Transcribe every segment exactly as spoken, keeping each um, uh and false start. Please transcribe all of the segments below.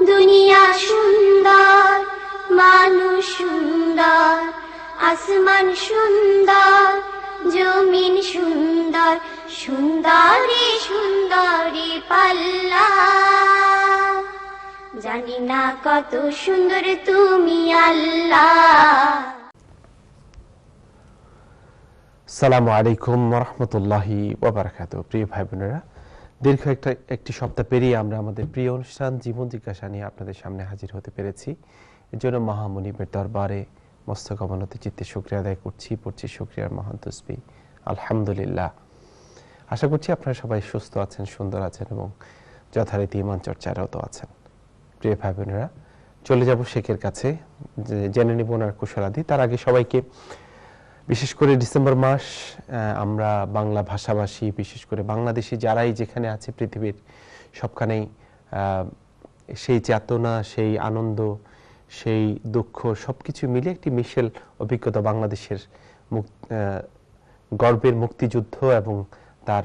দুনিয়া সুন্দর, মানুষ সুন্দর, আসমান সুন্দর, জমিন সুন্দর, সুন্দরী সুন্দরী পাল্লা। জানি না কত সুন্দর তুমি আল্লাহ। আসসালামু আলাইকুম ওয়া রাহমাতুল্লাহি ওয়া বারাকাতুহু। প্রিয় ভাই বোনেরা, দীর্ঘ একটা একটি সপ্তাহ পেরিয়ে আমরা আমাদের প্রিয় অনুষ্ঠান জীবন জিজ্ঞাসা নিয়ে আপনাদের সামনে হাজির হতে পেরেছি। এর জন্য মহামনিবের দরবারে মস্তক অবনত চিত্তে শুকরিয়া আদায় করছি, পড়ছি শুকরিয়ার মহান তসবিহ আলহামদুলিল্লাহ। আশা করছি আপনারা সবাই সুস্থ আছেন, সুন্দর আছেন এবং যথারীতি ঈমান চর্চারত আছেন। প্রিয় ভাই বোনেরা, চলে যাব শেখের কাছে, জেনে নিব ওনার কুশলাদি। তার আগে সবাইকে, বিশেষ করে ডিসেম্বর মাস, আমরা বাংলা ভাষাভাষী, বিশেষ করে বাংলাদেশি যারাই যেখানে আছে পৃথিবীর সবখানেই সেই চেতনা, সেই আনন্দ, সেই দুঃখ সব কিছু মিলে একটি মিশেল অভিজ্ঞতা বাংলাদেশের গর্বের মুক্তিযুদ্ধ এবং তার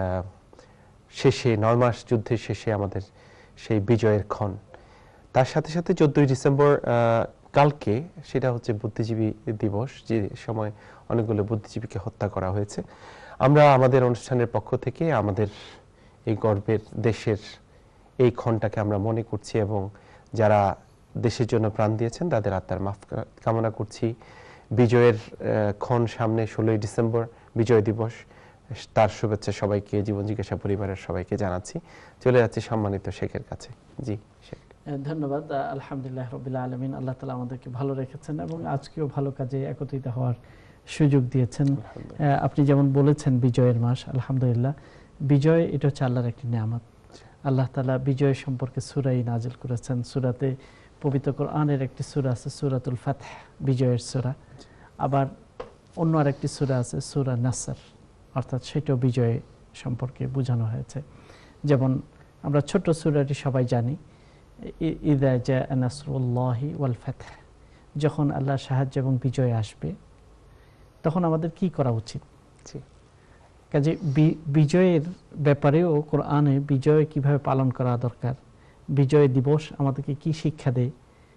শেষে নয় মাস যুদ্ধের শেষে আমাদের সেই বিজয়ের ক্ষণ। তার সাথে সাথে চোদ্দই ডিসেম্বর কালকে, সেটা হচ্ছে বুদ্ধিজীবী দিবস, যে সময় অনেকগুলো বুদ্ধিজীবীকে হত্যা করা হয়েছে। আমরা আমাদের অনুষ্ঠানের পক্ষ থেকে আমাদের এই গর্বের দেশের এই ক্ষণটাকে আমরা মনে করছি এবং যারা দেশের জন্য প্রাণ দিয়েছেন তাদের আত্মার মাফ কামনা করছি। বিজয়ের ক্ষণ সামনে, ষোলোই ডিসেম্বর বিজয় দিবস, তার শুভেচ্ছা সবাইকে, জীবন জিজ্ঞাসা পরিবারের সবাইকে জানাচ্ছি। চলে যাচ্ছি সম্মানিত শেখের কাছে। জি শেখ। ধন্যবাদ। আলহামদুলিল্লাহ রাব্বিল আলামিন, আল্লাহ তাআলা আমাদেরকে ভালো রেখেছেন এবং আজকেও ভালো কাজে একত্রিত হওয়ার সুযোগ দিয়েছেন। আপনি যেমন বলেছেন বিজয়ের মাস, আলহামদুলিল্লাহ, বিজয় এটা হচ্ছে আল্লাহর একটি নিয়ামত। আল্লাহ তাআলা বিজয় সম্পর্কে সূরাই নাজিল করেছেন। সূরাতে, পবিত্র কোরআনের একটি সূরা আছে সূরাতুল ফাতহ, বিজয়ের সূরা। আবার অন্য আরেকটি সূরা আছে সূরা নাসর, অর্থাৎ সেটাও বিজয় সম্পর্কে বোঝানো হয়েছে। যেমন আমরা ছোট্ট সূরাটি সবাই জানি, ইযা জাআ নাসরুল্লাহি ওয়াল ফাতহ, যখন আল্লাহর সাহায্য এবং বিজয় আসবে তখন আমাদের কি করা উচিত। কাজে বিজয়ের ব্যাপারেও কোরআনে বিজয় কিভাবে পালন করা দরকার, বিজয় দিবস আমাদেরকে কি শিক্ষা দেয়,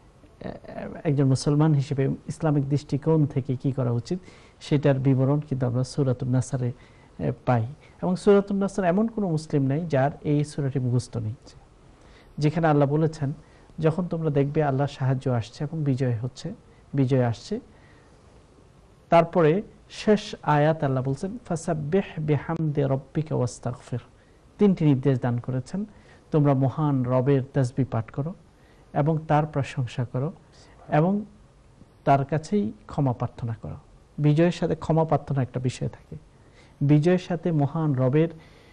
একজন মুসলমান হিসেবে ইসলামিক দৃষ্টিকোণ থেকে কি করা উচিত, সেটার বিবরণ কিন্তু আমরা সূরাতুন নাসরে পাই। এবং সূরাতুন নাসর এমন কোনো মুসলিম নেই যার এই সূরাটি মুখস্থ নেই, যেখানে আল্লাহ বলেছেন যখন তোমরা দেখবে আল্লাহর সাহায্য আসছে এবং বিজয় হচ্ছে, বিজয় আসছে, তারপরে শেষ আয়াত আল্লাহ বলছেন ফাসাব্বিহ বিহামদি রাব্বিকা ওয়াস্তাগফির। তিনটি নির্দেশ দান করেছেন, তোমরা মহান রবের তাসবিহ পাঠ করো এবং তার প্রশংসা করো এবং তার কাছেই ক্ষমা প্রার্থনা করো। বিজয়ের সাথে ক্ষমা প্রার্থনা একটা বিষয় থাকে, বিজয়ের সাথে মহান রবের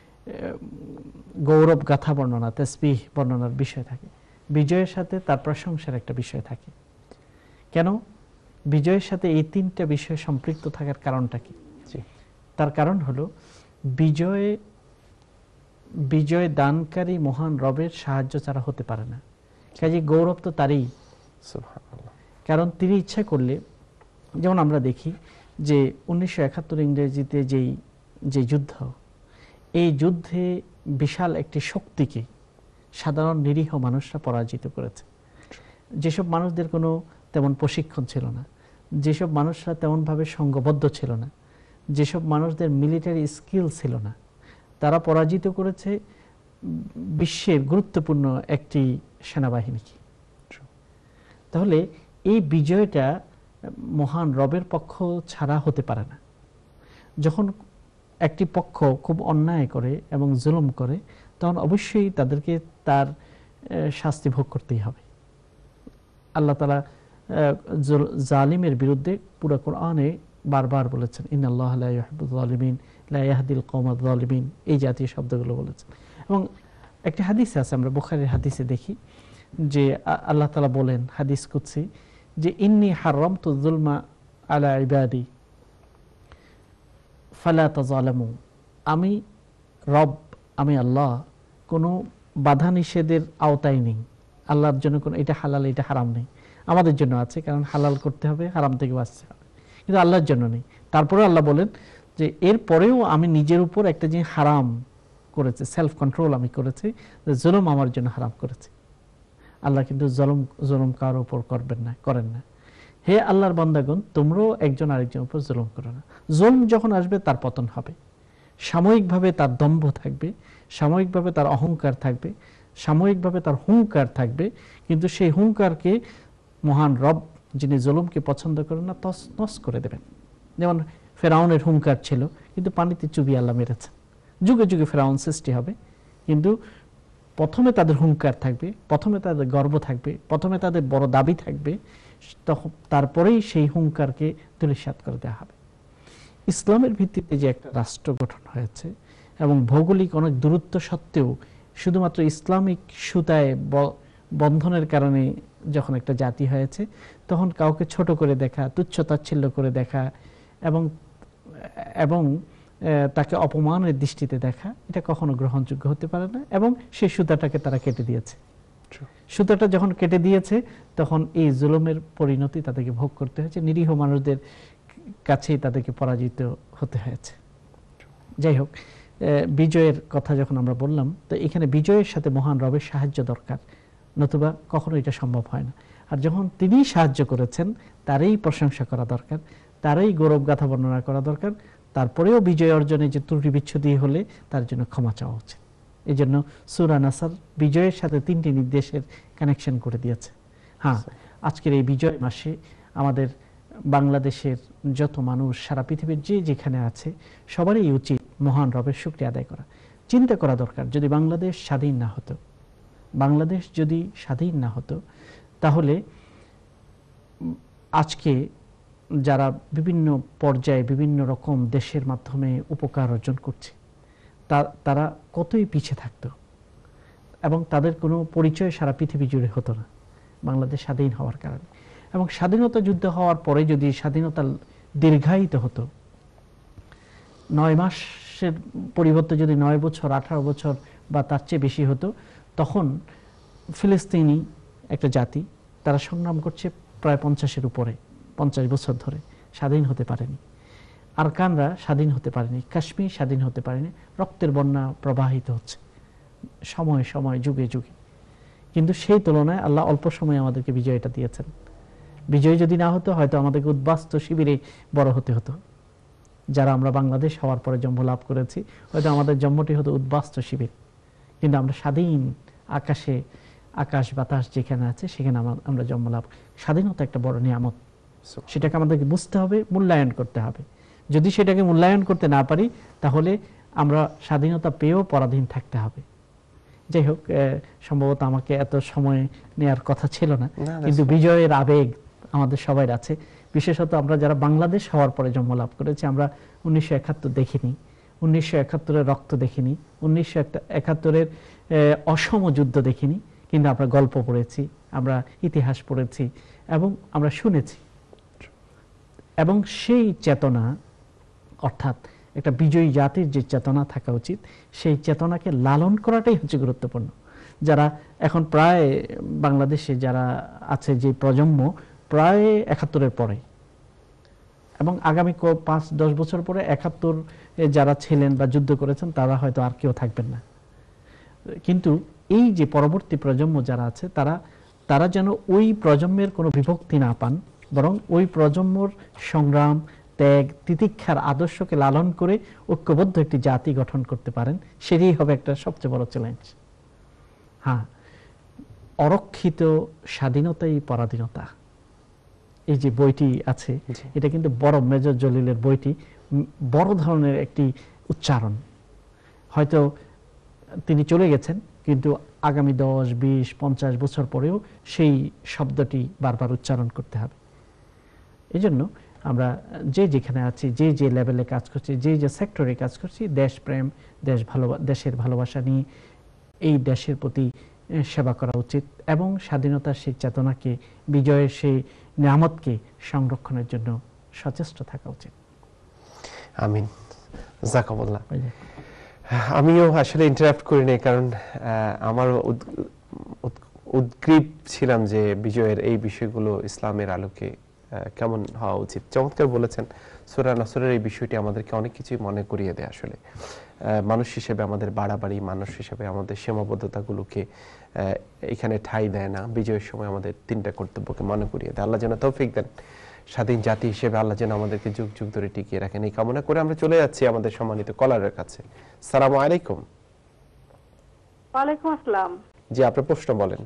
গৌরব গাথা বর্ণনা, তাসবিহ বর্ণনার বিষয় থাকে, বিজয়ের সাথে তার প্রশংসার একটা বিষয় থাকে। কেন বিজয়ের সাথে এই তিনটা বিষয় সম্পৃক্ত থাকার কারণটা কি? তার কারণ হলো বিজয় বিজয় দানকারী মহান রবের সাহায্য ছাড়া হতে পারে না। কাজে গৌরব তো তারই, কারণ তিনি ইচ্ছা করলে, যেমন আমরা দেখি যে উনিশশো একাত্তর ইংরেজিতে যেই যে যুদ্ধ, এই যুদ্ধে বিশাল একটি শক্তিকে সাধারণ নিরীহ মানুষরা পরাজিত করেছে। যেসব মানুষদের কোনো তেমন প্রশিক্ষণ ছিল না, যেসব মানুষরা তেমনভাবে সংঘবদ্ধ ছিল না, যেসব মানুষদের মিলিটারি স্কিল ছিল না, তারা পরাজিত করেছে বিশ্বের গুরুত্বপূর্ণ একটি সেনাবাহিনীকে। তাহলে এই বিজয়টা মহান রবের পক্ষ ছাড়া হতে পারে না। যখন একটি পক্ষ খুব অন্যায় করে এবং জুলুম করে, তখন অবশ্যই তাদেরকে তার শাস্তি ভোগ করতেই হবে। আল্লাহ তাআলা জালিমের বিরুদ্ধে পুরো কোরআনে বারবার বলেছেন, ইন্নাল্লাহা লা ইউহিব্বুয যালিমিন লা ইয়াহদিল কওমায যালিমিন, এই জাতীয় শব্দগুলো বলেছেন। এবং একটি হাদিসে আছে, আমরা বুখারীর হাদিসে দেখি যে আল্লাহ তাআলা বলেন, হাদিস কুদসি, যে ইন্নী হারামতু যুলমা আলা ইবাদি ফালা তাযালামু, আমি রব, আমি আল্লাহ কোনো বাধা নিষেধের আওতায় নেই। আল্লাহর জন্য কোনো এটা হালাল এটা হারাম নেই, আমাদের জন্য আছে, কারণ হালাল করতে হবে, হারাম থেকে বাঁচতে হবে, কিন্তু আল্লাহর জন্য নেই। তারপরে আল্লাহ বলেন যে এরপরেও আমি নিজের উপর একটা জিনিস হারাম করেছি, সেলফ কন্ট্রোল আমি করেছি, জুলুম আমার জন্য হারাম করেছি। আল্লাহ কিন্তু জুলুম জুলুম কারোর উপর করবেন না, করেন না। হে আল্লাহর বান্দাগণ, তোমরাও একজন আরেকজনের উপর জুলুম করো না। জুলম যখন আসবে তার পতন হবে, সাময়িকভাবে তার দম্ভ থাকবে, সাময়িকভাবে তার অহংকার থাকবে, সাময়িকভাবে তার হুঙ্কার থাকবে, কিন্তু সেই হুঙ্কারকে মহান রব যিনি জুলুমকে পছন্দ করেন না তস নস করে দেবেন। যেমন ফেরাউনের হুঙ্কার ছিল, কিন্তু পানিতে চুবিয়ে আল্লাহ মেরেছেন। যুগে যুগে ফেরাউন সৃষ্টি হবে, কিন্তু প্রথমে তাদের হুঙ্কার থাকবে, প্রথমে তাদের গর্ব থাকবে, প্রথমে তাদের বড় দাবি থাকবে, তখন তারপরেই সেই হুঙ্কারকে ধূলিসাৎ করে দেওয়া হবে। ইসলামের ভিত্তিতে যে একটা রাষ্ট্র গঠন হয়েছে এবং ভৌগোলিক অনেক দূরত্ব সত্ত্বেও শুধুমাত্র ইসলামিক সুতায় বন্ধনের কারণে যখন একটা জাতি হয়েছে, তখন কাউকে ছোট করে দেখা, তুচ্ছ তাচ্ছিল্য করে দেখা এবং এবং তাকে অপমানের দৃষ্টিতে দেখা, এটা কখনো গ্রহণযোগ্য হতে পারে না। এবং সেই সুতাটাকে তারা কেটে দিয়েছে। সুতাটা যখন কেটে দিয়েছে, তখন এই জুলুমের পরিণতি তাদেরকে ভোগ করতে হয়েছে, নিরীহ মানুষদের কাছেই তাদেরকে পরাজিত হতে হয়েছে। যাই হোক, বিজয়ের কথা যখন আমরা বললাম, তো এখানে বিজয়ের সাথে মহান রবের সাহায্য দরকার, নতুবা কখনো এটা সম্ভব হয় না। আর যখন তিনি সাহায্য করেছেন, তারই প্রশংসা করা দরকার, তারই গৌরব গাথা বর্ণনা করা দরকার। তারপরেও বিজয় অর্জনে যে ত্রুটি বিচ্ছুতি হলে তার জন্য ক্ষমা চাওয়া উচিত। এই জন্য সূরা নাসর বিজয়ের সাথে তিনটি নির্দেশের কানেকশন করে দিয়েছে। হ্যাঁ, আজকের এই বিজয় মাসে আমাদের বাংলাদেশের যত মানুষ, সারা পৃথিবীর যে যেখানে আছে, সবারই উচিত মহান রবের শুকরিয়া আদায় করা। চিন্তা করা দরকার, যদি বাংলাদেশ স্বাধীন না হতো, বাংলাদেশ যদি স্বাধীন না হতো, তাহলে আজকে যারা বিভিন্ন পর্যায়ে বিভিন্ন রকম দেশের মাধ্যমে উপকার অর্জন করছে, তারা কতই পিছিয়ে থাকতো এবং তাদের কোনো পরিচয় সারা পৃথিবী জুড়ে হতো না বাংলাদেশ স্বাধীন হওয়ার কারণে। এবং স্বাধীনতা যুদ্ধ হওয়ার পরে যদি স্বাধীনতা দীর্ঘায়িত হতো, নয় মাসের পরিবর্তে যদি নয় বছর আঠারো বছর বা তার চেয়ে বেশি হতো, তখন ফিলিস্তিনি একটা জাতি, তারা সংগ্রাম করছে প্রায় পঞ্চাশের উপরে, পঞ্চাশ বছর ধরে স্বাধীন হতে পারেনি। আরকানরা স্বাধীন হতে পারেনি, কাশ্মীর স্বাধীন হতে পারেনি, রক্তের বন্যা প্রবাহিত হচ্ছে সময় সময় যুগে যুগে। কিন্তু সেই তুলনায় আল্লাহ অল্প সময়ে আমাদেরকে বিজয়টা দিয়েছেন। বিজয় যদি না হতো, হয়তো আমাদেরকে উদ্বাস্ত শিবিরে বড় হতে হতো। যারা আমরা বাংলাদেশ হওয়ার পরে জন্ম লাভ করেছি, হয়তো আমাদের জন্মটি হতো উদ্বাস্ত শিবির, কিন্তু আমরা স্বাধীন আকাশে, আকাশ বাতাস যেখানে আছে সেখানে আমরা জন্ম লাভ। স্বাধীনতা একটা বড় নিয়ামত, সেটাকে আমাদেরকে বুঝতে হবে, মূল্যায়ন করতে হবে। যদি সেটাকে মূল্যায়ন করতে না পারি, তাহলে আমরা স্বাধীনতা পেয়েও পরাধীন থাকতে হবে। যাই হোক, সম্ভবত আমাকে এত সময় নেয়ার কথা ছিল না, কিন্তু বিজয়ের আবেগ আমাদের সবাই আছে। বিশেষত আমরা যারা বাংলাদেশ হওয়ার পরে জন্ম লাভ করেছি, আমরা উনিশশো একাত্তর দেখিনি, উনিশশো একাত্তরের রক্ত দেখিনি, উনিশশো একাত্তরের অসম যুদ্ধ দেখিনি, কিন্তু আমরা গল্প পড়েছি, আমরা ইতিহাস পড়েছি এবং আমরা শুনেছি। এবং সেই চেতনা, অর্থাৎ একটা বিজয়ী জাতির যে চেতনা থাকা উচিত, সেই চেতনাকে লালন করাটাই হচ্ছে গুরুত্বপূর্ণ। যারা এখন প্রায় বাংলাদেশে যারা আছে, যে প্রজন্ম প্রায় একাত্তরের পরে এবং আগামী পাঁচ দশ বছর পরে একাত্তর যারা ছিলেন বা যুদ্ধ করেছেন, তারা হয়তো আর কেউ থাকবেন না। কিন্তু এই যে পরবর্তী প্রজন্ম যারা আছে, তারা তারা যেন ওই প্রজন্মের কোনো বিভক্তি না পান, বরং ওই প্রজন্মর সংগ্রাম, ত্যাগ, তিতিক্ষার আদর্শকে লালন করে ঐক্যবদ্ধ একটি জাতি গঠন করতে পারেন। সেটাই হবে একটা সবচেয়ে বড় চ্যালেঞ্জ। হ্যাঁ, অরক্ষিত স্বাধীনতাই পরাধীনতা, এই যে বইটি আছে, এটা কিন্তু বড় মেজর জলিলের বইটি, বড় ধরনের একটি উচ্চারণ। হয়তো তিনি চলে গেছেন, কিন্তু আগামী দশ বিশ পঞ্চাশ বছর পরেও সেই শব্দটি বারবার উচ্চারণ করতে হবে। এই জন্য আমরা যে যেখানে আছি, যে যে লেভেলে কাজ করছি, যে যে সেক্টরে কাজ করছি, দেশপ্রেম, দেশ ভালো দেশের ভালোবাসা নিয়ে এই দেশের প্রতি সেবা করা উচিত এবং স্বাধীনতার সেই চেতনাকে, বিজয়ের সেই নিয়ামতকে সংরক্ষণের জন্য সচেষ্ট থাকা উচিত। আমিন, জাযাকাল্লাহ। আমিও আসলে ইন্টারাপ্ট করি নাই, কারণ আমার উদ্গ্রীব ছিলাম যে বিজয়ের এই বিষয়গুলো ইসলামের আলোকে কেমন হওয়া উচিত। চমৎকার বলেছেন। সূরা নাসরের এই বিষয়টি আমাদেরকে অনেক কিছুই মনে করিয়ে দেয়। আসলে মানুষ হিসেবে আমাদের বাড়াবাড়ি, মানুষ হিসেবে আমাদের সীমাবদ্ধতাগুলোকে এখানে ঠাঁই দেয় না, বিজয়ের সময় আমাদের তিনটা কর্তব্যকে মনে করিয়ে দেয়। আল্লাহ যেন তৌফিক দেন, স্বাধীন জাতি হিসেবে আল্লাহ যেন আমাদেরকে যুগ যুগ ধরে টিকিয়ে রাখেন, এই কামনা করে আমরা চলে যাচ্ছি আমাদের সম্মানিত কলারের কাছে। আসসালামু আলাইকুম। ওয়ালাইকুম আসসালাম। জি, আপনার প্রশ্ন বলেন।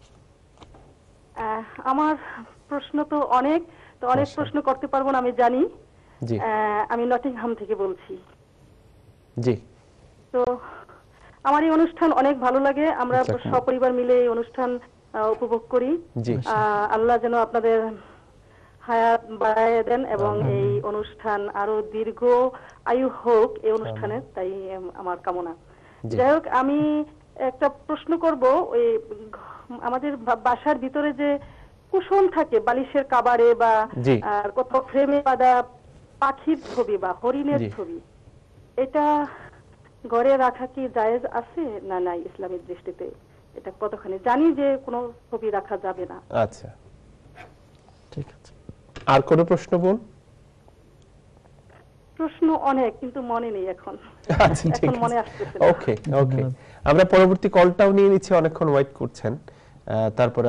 আমার প্রশ্ন তো অনেক, তো অনেক প্রশ্ন করতে পারবো না আমি জানি। জি, আমি নটিংহাম থেকে বলছি। জি, তো আমার এই অনুষ্ঠান অনেক ভালো লাগে, আমরা সপরিবার মিলে এই অনুষ্ঠান উপভোগ করি। জি, আল্লাহ যেন আপনাদের হায়াত বাড়ায় দেন এবং এই অনুষ্ঠান আরো দীর্ঘ আয়ু হোক এই অনুষ্ঠানে, তাই আমার কামনা। যাই হোক, আমি একটা প্রশ্ন করব। ওই আমাদের বাসার ভিতরে যে কুশন থাকে বালিশের কাবারে বা কোথাও ফ্রেমে বাঁধা পাখির ছবি বা হরিণের ছবি, এটা ঘরে রাখা কি জায়েজ আছে না নাই ইসলামের দৃষ্টিতে? এটা কতখানি জানি যে কোনো ছবি রাখা যাবে না। আচ্ছা, ঠিক আছে। আর কোনো প্রশ্ন বল? প্রশ্ন অনেক, কিন্তু মনে নেই এখন। আচ্ছা, ঠিক এখন মনে আছে। আসতেছে। ওকে, ওকে, আমরা পরবর্তী কলটাও নিয়ে নিচ্ছি, অনেকক্ষণ ওয়েট করছেন, তারপরে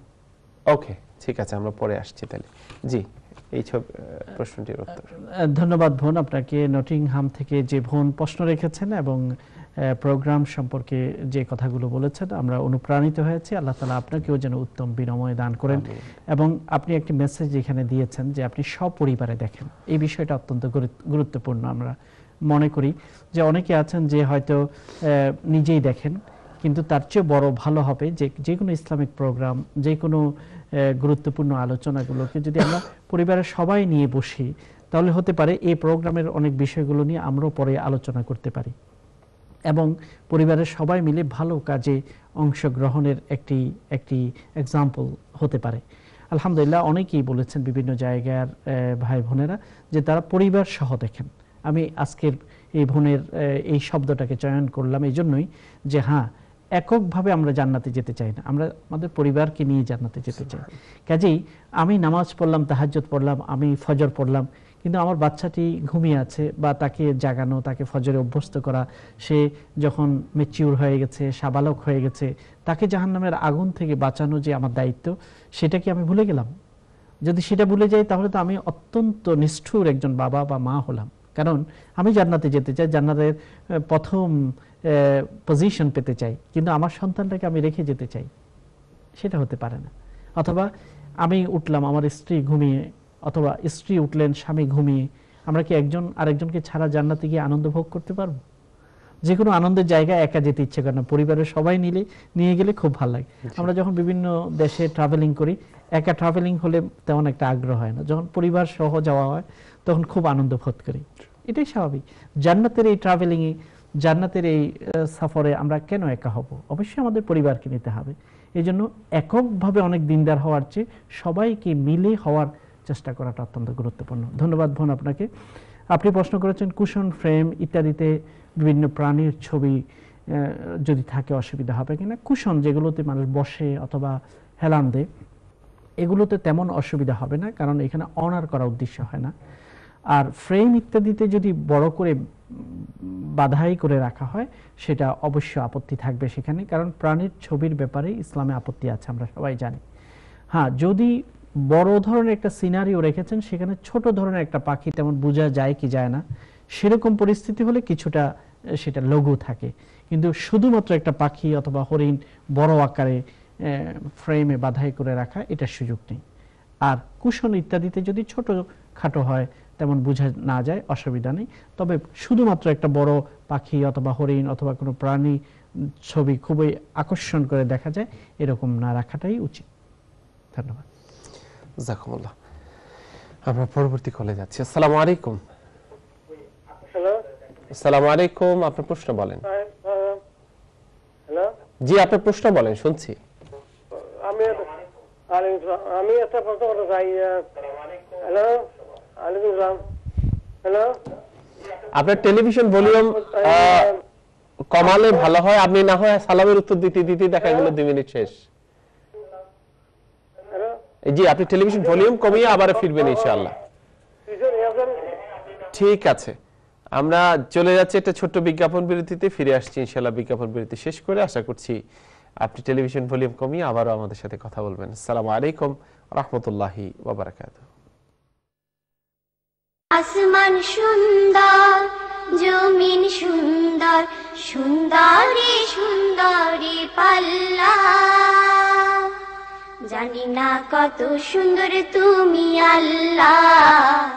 ওকে, ঠিক আছে, আমরা পরে আসছি তাহলে। জি, এই সব প্রশ্নটির উত্তর। ধন্যবাদ বোন আপনাকে, নটিংহাম থেকে যে বোন প্রশ্ন রেখেছেন এবং প্রোগ্রাম সম্পর্কে যে কথাগুলো বলেছেন, আমরা অনুপ্রাণিত হয়েছি। আল্লাহ তাআলা আপনাকেও যেন উত্তম বিনময় দান করেন। এবং আপনি একটি মেসেজ এখানে দিয়েছেন যে আপনি সপরিবারে দেখেন, এই বিষয়টা অত্যন্ত গুরুত্বপূর্ণ। আমরা মনে করি যে অনেকে আছেন যে হয়তো নিজেই দেখেন, কিন্তু তার চেয়ে বড় ভালো হবে যে যে কোনো ইসলামিক প্রোগ্রাম, যে কোনো গুরুত্বপূর্ণ আলোচনাগুলোকে যদি আমরা পরিবারের সবাই নিয়ে বসি, তাহলে হতে পারে এই প্রোগ্রামের অনেক বিষয়গুলো নিয়ে আমরাও পরে আলোচনা করতে পারি এবং পরিবারের সবাই মিলে ভালো কাজে অংশগ্রহণের একটি একটি এক্সাম্পল হতে পারে। আলহামদুলিল্লাহ, অনেকেই বলেছেন বিভিন্ন জায়গার ভাই বোনেরা যে তারা পরিবার সহ দেখেন। আমি আজকের এই বোনের এই শব্দটাকে চয়ন করলাম এই জন্যই যে হ্যাঁ, এককভাবে আমরা জান্নাতে যেতে চাই না, আমরা আমাদের পরিবারকে নিয়ে জান্নাতে যেতে চাই। কাজেই আমি নামাজ পড়লাম, তাহাজ্জুদ পড়লাম, আমি ফজর পড়লাম, কিন্তু আমার বাচ্চাটি ঘুমিয়ে আছে, বা তাকে জাগানো, তাকে ফজরে অভ্যস্ত করা, সে যখন ম্যাচিউর হয়ে গেছে, সাবালক হয়ে গেছে, তাকে জাহান্নামের আগুন থেকে বাঁচানো যে আমার দায়িত্ব, সেটা কি আমি ভুলে গেলাম? যদি সেটা ভুলে যাই তাহলে তো আমি অত্যন্ত নিষ্ঠুর একজন বাবা বা মা হলাম। কারণ আমি জান্নাতে যেতে চাই, জান্নাতের প্রথম পজিশন পেতে চাই, কিন্তু আমার সন্তানটাকে আমি রেখে যেতে চাই, সেটা হতে পারে না। অথবা আমি উঠলাম, আমার স্ত্রী ঘুমিয়ে, অথবা স্ত্রী উঠলেন, স্বামী ঘুমিয়ে, আমরা কি একজন আরেকজনকে ছাড়া জান্নাতে গিয়ে আনন্দ ভোগ করতে পারবো? যে কোনো আনন্দের জায়গায় একা যেতে ইচ্ছে করে না, পরিবারের সবাই নিলে নিয়ে গেলে খুব ভালো লাগে। আমরা যখন বিভিন্ন দেশে ট্রাভেলিং করি, একা ট্রাভেলিং হলে তেমন একটা আগ্রহ হয় না, যখন পরিবার সহ যাওয়া হয় তখন খুব আনন্দ বোধ করি। এটাই স্বাভাবিক। জান্নাতের এই ট্রাভেলিংয়ে, জান্নাতের এই সফরে আমরা কেন একা হব? অবশ্যই আমাদের পরিবারকে নিতে হবে। এই জন্য এককভাবে অনেক দিনদার হওয়ার চেয়ে সবাইকে মিলে হওয়ার চেষ্টা করাটা অত্যন্ত গুরুত্বপূর্ণ। ধন্যবাদ বোন আপনাকে। আপনি প্রশ্ন করেছেন কুশন, ফ্রেম ইত্যাদিতে বিভিন্ন প্রাণীর ছবি যদি থাকে অসুবিধা হবে কিনা। কুশন যেগুলোতে মানুষ বসে অথবা হেলান দেয়, এগুলোতে তেমন অসুবিধা হবে না, কারণ এখানে অনার করা উদ্দেশ্য হয় না। আর ফ্রেম ইত্যাদিতে যদি বড় করে বাধাই করে রাখা হয়, সেটা অবশ্য আপত্তি থাকবে সেখানে, কারণ প্রাণীর ছবির ব্যাপারে ইসলামে আপত্তি আছে, আমরা সবাই জানি। হ্যাঁ, যদি বড় ধরনের একটা সিনারিও রেখেছেন, সেখানে ছোট ধরনের একটা পাখি তেমন বোঝা যায় কি যায় না, সেরকম পরিস্থিতি হলে কিছুটা সেটা লঘু থাকে। কিন্তু শুধুমাত্র একটা পাখি অথবা হরিণ বড় আকারে ফ্রেমে বাধাই করে রাখা, এটার সুযোগ নেই। আর কুশন ইত্যাদিতে যদি ছোট খাটো হয়, তেমন বোঝা না যায়, অসুবিধা নেই। তবে শুধুমাত্র একটা বড় পাখি অথবা হরিণ অথবা কোনো প্রাণী ছবি খুবই আকর্ষণ করে দেখা যায়, এরকম না রাখাটাই উচিত। ধন্যবাদ। জাযাকুমুল্লাহ। আমরা পরবর্তী কলে যাচ্ছি। আসসালামু আলাইকুম। হ্যালো। আসসালামু আলাইকুম, আপনার প্রশ্ন বলেন। হ্যালো। জি, আপনার প্রশ্ন বলেন, শুনছি। আমি আমি একটা প্রশ্ন করতে চাই। হ্যালো। ওয়ালাইকুম আসসালাম। হ্যালো। আপনার টেলিভিশন ভলিউম কমালে ভালো হয়, আপনি না হয় সালামের উত্তর দিতে দিতে দেখা গেল দুই মিনিট শেষ। হ্যালো। জি, আপনি টেলিভিশন ভলিউম কমিয়ে আবার ফিরবেন ইনশাআল্লাহ। ঠিক আছে, আমরা চলে যাচ্ছি একটা ছোট্ট বিজ্ঞাপন বিরতিতে, ফিরে আসছি ইনশাআল্লাহ। বিজ্ঞাপন বিরতি শেষ করে আশা করছি আপনি টেলিভিশন ভলিউম কমিয়ে আবারও আমাদের সাথে কথা বলবেন। আসসালামু আলাইকুম রাহমাতুল্লাহি ওয়া বারাকাতুহু। আসমান সুন্দর, জমিন সুন্দর, সুন্দরী সুন্দরী পাল্লা, জানি না কত সুন্দর তুমি আল্লাহ।